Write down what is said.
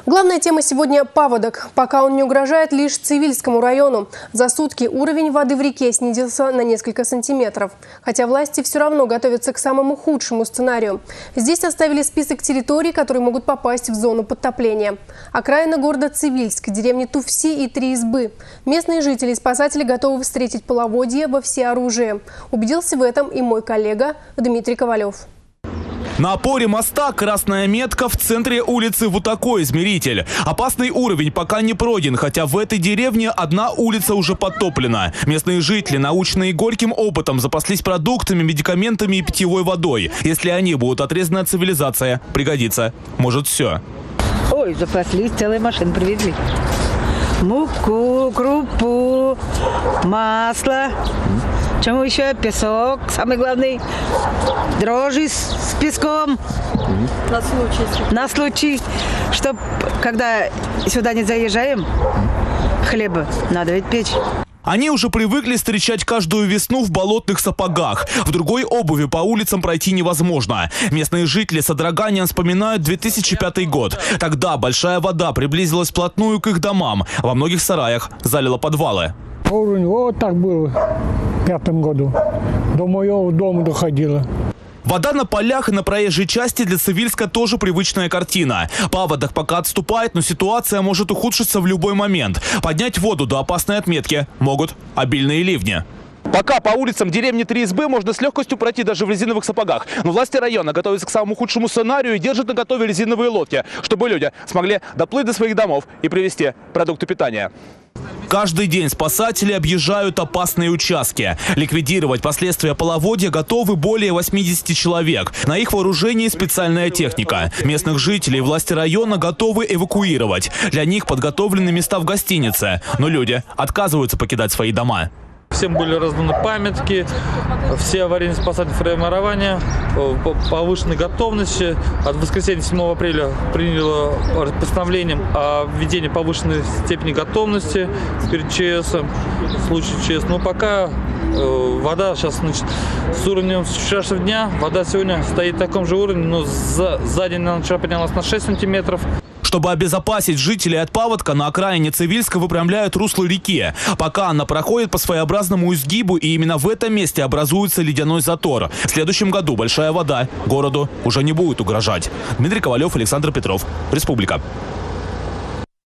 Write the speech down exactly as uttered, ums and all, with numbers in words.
Главная тема сегодня – паводок. Пока он не угрожает лишь Цивильскому району. За сутки уровень воды в реке снизился на несколько сантиметров. Хотя власти все равно готовятся к самому худшему сценарию. Здесь составили список территорий, которые могут попасть в зону подтопления. Окраина города Цивильск, деревни Туфси и Три избы. Местные жители и спасатели готовы встретить половодье во всеоружии. Убедился в этом и мой коллега Дмитрий Ковалев. На опоре моста красная метка, в центре улицы вот такой измеритель. Опасный уровень пока не пройден, хотя в этой деревне одна улица уже подтоплена. Местные жители, наученные горьким опытом, запаслись продуктами, медикаментами и питьевой водой. Если они будут отрезаны от цивилизации, пригодится. Может все. Ой, запаслись, целые машины привезли. Муку, крупу, масло. Чему еще? Песок, самый главный. Дрожжи с, с песком. На случай. На случай, чтоб, когда сюда не заезжаем, хлеба надо ведь печь. Они уже привыкли встречать каждую весну в болотных сапогах. В другой обуви по улицам пройти невозможно. Местные жители с содроганием вспоминают две тысячи пятый год. Тогда большая вода приблизилась вплотную к их домам. Во многих сараях залила подвалы. Уровень вот так был в пятом году. До моего дома доходило. Вода на полях и на проезжей части для Цивильска тоже привычная картина. Паводок пока отступает, но ситуация может ухудшиться в любой момент. Поднять воду до опасной отметки могут обильные ливни. Пока по улицам деревни Три избы можно с легкостью пройти даже в резиновых сапогах. Но власти района готовятся к самому худшему сценарию и держат наготове резиновые лодки, чтобы люди смогли доплыть до своих домов и привезти продукты питания. Каждый день спасатели объезжают опасные участки. Ликвидировать последствия половодья готовы более восьмидесяти человек. На их вооружении специальная техника. Местных жителей власти района готовы эвакуировать. Для них подготовлены места в гостинице. Но люди отказываются покидать свои дома. Всем были разданы памятки, все аварийно-спасательные формирования, повышенной готовности. От воскресенья седьмого апреля приняло постановлением о введении повышенной степени готовности перед ЧСом, в случае ЧС. Но пока э, вода сейчас, значит, с уровнем вчерашнего дня, вода сегодня стоит в таком же уровне, но за, за день она вчера поднялась на шесть сантиметров. Чтобы обезопасить жителей от паводка, на окраине Цивильска выпрямляют русло реки. Пока она проходит по своеобразному изгибу, и именно в этом месте образуется ледяной затор. В следующем году большая вода городу уже не будет угрожать. Дмитрий Ковалев, Александр Петров. Республика.